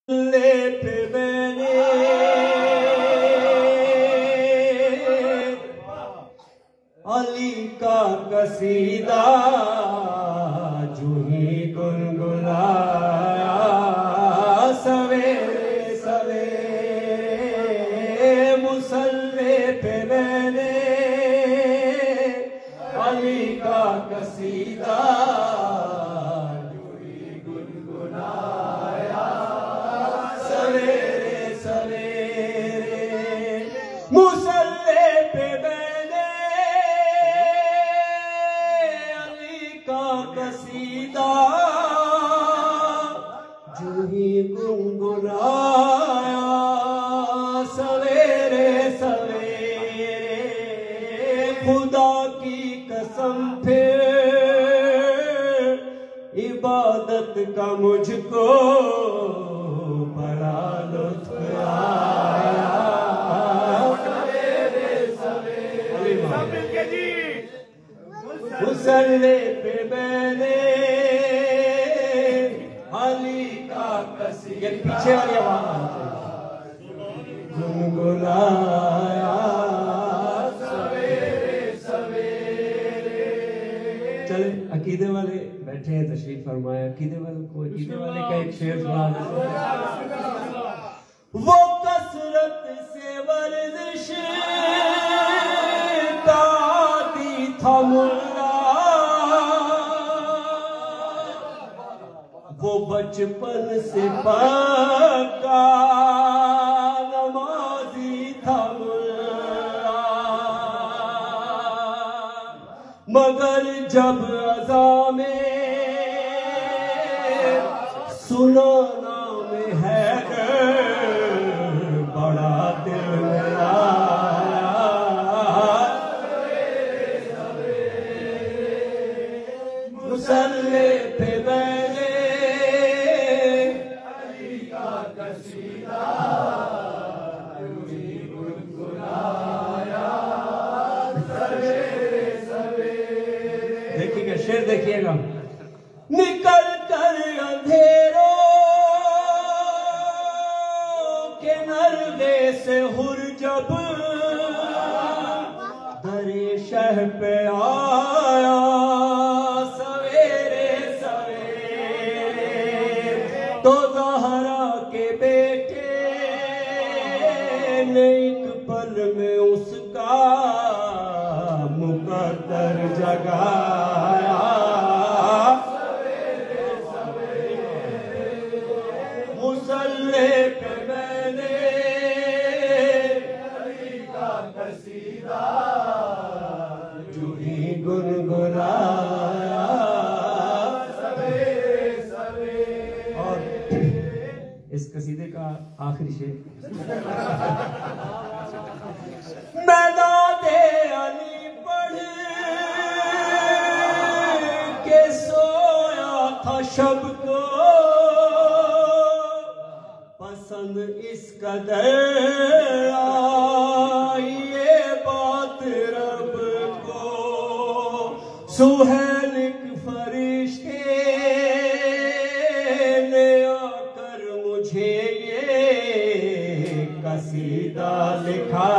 ले पे मैंने अली का कसीदा जो ही गुनगुनाया सवेरे सवेरे मुसल्ले पे मैंने अली का कसीदा मुसल्ले पे मैंने अली का कसीदा जो ही गुनगुनाया सवेरे सवेरे खुदा की कसम फिर इबादत का मुझको बड़ा लुत्फ आया मुसल्ले पे मैंने अली का कसीदा पीछे वाली आवाज गुनगुनाया सवेरे सवेरे। चले अकीदे वाले बैठे हैं, तशरीफ फरमाए। अकीदे वाले को अकीदे वाले का एक शेर सुना देते। वो कसरत से वर्जिश का आदी था मुल्ला, वो बचपन से पक्का नमाजी था मुल्ला, मगर जब अज़ा में सुनाना में है बड़ा दिल में आया मुसल्ले पे मैंने अली का कसीदा गुनगुनाया सवेरे सवेरे। देखिएगा शेर, देखिएगा। निकल कर अंधेरों के नरगे से हुर जब दरे शह पे आया सवेरे सवेरे, तो ज़हरा के बेटे ने एक पल में उसका मुकद्दर जगाया मुसल्ले पे मैंने अली का कसीदा जो ही गुनगुनाया सवेरे सवेरे। और इस कसीदे का आखिरी शेर मैदाने अली पढ़ के सोया था शब को, पसंद इस कदर आई ये बात रब को, सुहेल फरिश्ते ने आकर मुझे ये कसीदा लिखा